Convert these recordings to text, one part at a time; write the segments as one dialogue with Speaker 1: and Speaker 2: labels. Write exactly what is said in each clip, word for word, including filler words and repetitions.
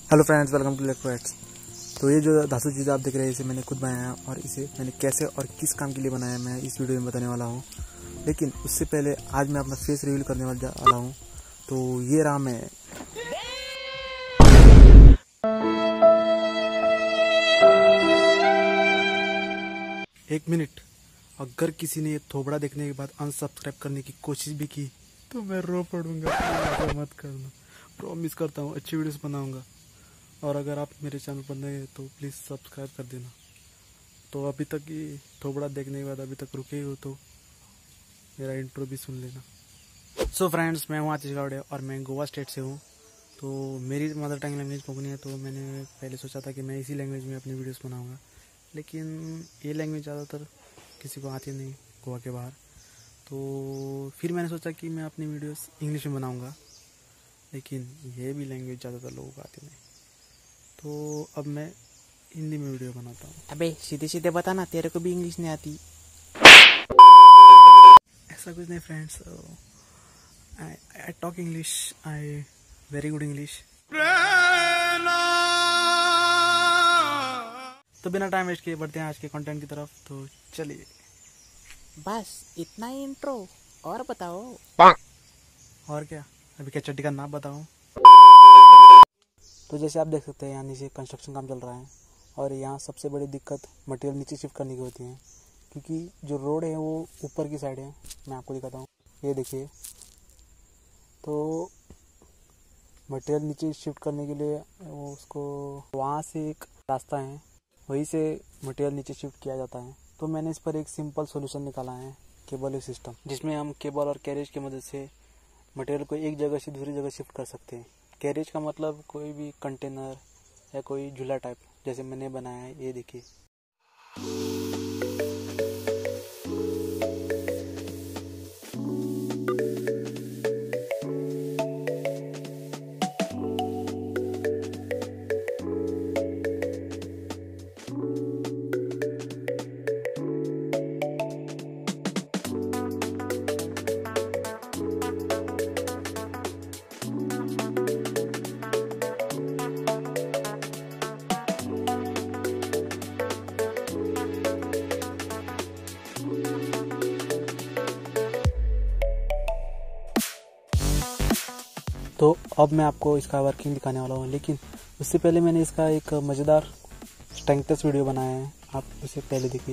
Speaker 1: Hello friends, welcome to electro eights. तो ये जो धातु चीज़ आप देख रहे हैं इसे मैंने खुद बनाया और इसे मैंने कैसे और किस काम के लिए बनाया मैं इस वीडियो में बताने वाला हूँ। लेकिन उससे पहले आज मैं अपना फेस रिवील करने वाला हूँ। तो ये रहा मैं। एक मिनट, अगर किसी ने ये थोबड़ा देखने के बाद अनसब्सक्राइब करने की कोशिश भी की तो मैं रो पड़ूंगा। मत करना, प्रॉमिस करता हूँ अच्छी वीडियोस बनाऊंगा। और अगर आप मेरे चैनल पर नए हैं तो प्लीज़ सब्सक्राइब कर देना। तो अभी तक ये थोबड़ा देखने के बाद अभी तक रुके हो तो मेरा इंट्रो भी सुन लेना। सो so फ्रेंड्स, मैं हूँ आतिश गावड़े और मैं गोवा स्टेट से हूँ। तो मेरी मदर टंग लैंग्वेज कोंकणी है, तो मैंने पहले सोचा था कि मैं इसी लैंग्वेज में अपनी वीडियोस बनाऊँगा। लेकिन ये लैंग्वेज ज़्यादातर किसी को आती नहीं गोवा के बाहर। तो फिर मैंने सोचा कि मैं अपनी वीडियोस इंग्लिश में बनाऊँगा, लेकिन ये भी लैंग्वेज ज़्यादातर लोगों को आती नहीं। तो अब मैं हिंदी में वीडियो बनाता हूँ।
Speaker 2: अबे सीधे सीधे बताना, तेरे को भी इंग्लिश नहीं आती।
Speaker 1: ऐसा कुछ नहीं friends, I I talk English, I very good English. तो बिना टाइम वेस्ट किए बढ़ते हैं आज के कंटेंट की तरफ। तो चलिए,
Speaker 2: बस इतना ही इंट्रो, और बताओ।
Speaker 1: और क्या, अभी क्या चड्डी का नाम बताऊँ? तो जैसे आप देख सकते हैं यहाँ नीचे कंस्ट्रक्शन काम चल रहा है और यहाँ सबसे बड़ी दिक्कत मटेरियल नीचे शिफ्ट करने की होती है, क्योंकि जो रोड है वो ऊपर की साइड है। मैं आपको दिखाता हूँ, ये देखिए। तो मटेरियल नीचे शिफ्ट करने के लिए वो उसको वहाँ से एक रास्ता है, वहीं से मटेरियल नीचे शिफ्ट किया जाता है। तो मैंने इस पर एक सिंपल सोल्यूशन निकाला है, केबल सिस्टम, जिसमें हम केबल और कैरेज की मदद से मटेरियल को एक जगह से दूसरी जगह शिफ्ट कर सकते हैं। कैरेज का मतलब कोई भी कंटेनर या कोई झूला टाइप, जैसे मैंने बनाया है, ये देखिए। तो अब मैं आपको इसका वर्किंग दिखाने वाला हूँ, लेकिन उससे पहले मैंने इसका एक मज़ेदार स्ट्रेंथ टेस्ट वीडियो बनाया है, आप उसे पहले देखिए।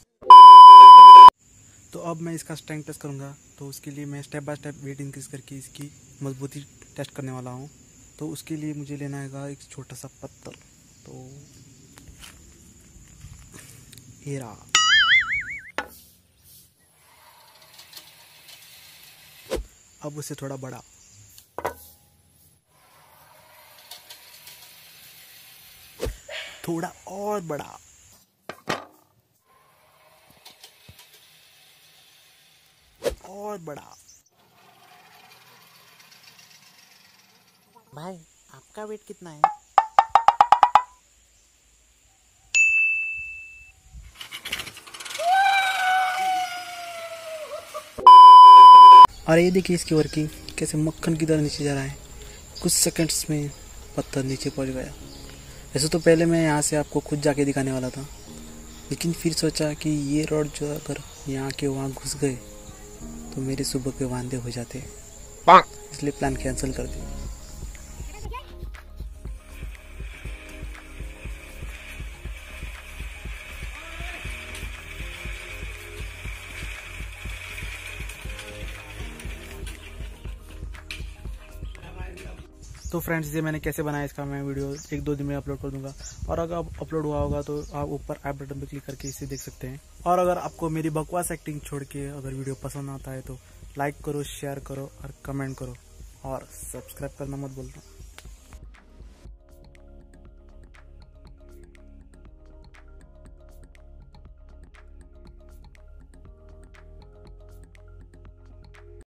Speaker 1: तो अब मैं इसका स्ट्रेंथ टेस्ट करूँगा, तो उसके लिए मैं step by step weight increase करके इसकी मजबूती टेस्ट करने वाला हूँ। तो उसके लिए मुझे लेना है एक छोटा सा पत्थर। तो ये रहा। अब उसे थोड़ा बड़ा, थोड़ा और बड़ा, और बड़ा।
Speaker 2: भाई आपका वेट कितना है?
Speaker 1: और ये देखिए इसकी वर्किंग कैसे मक्खन की तरह नीचे जा रहा है। कुछ सेकंड्स में पत्थर नीचे पहुंच गया। वैसे तो पहले मैं यहाँ से आपको खुद जाके दिखाने वाला था, लेकिन फिर सोचा कि ये रोड जो अगर यहाँ के वहाँ घुस गए तो मेरे सुबह के वांदे हो जाते, इसलिए प्लान कैंसिल कर दिया। तो फ्रेंड्स, ये मैंने कैसे बनाया इसका मैं वीडियो एक दो दिन में अपलोड कर दूंगा। और अगर अपलोड हुआ होगा तो आप ऊपर आई बटन पर क्लिक करके इसे देख सकते हैं। और अगर आपको मेरी बकवास एक्टिंग छोड़ के अगर वीडियो पसंद आता है तो लाइक करो, शेयर करो और कमेंट करो, और सब्सक्राइब करना मत भूलना।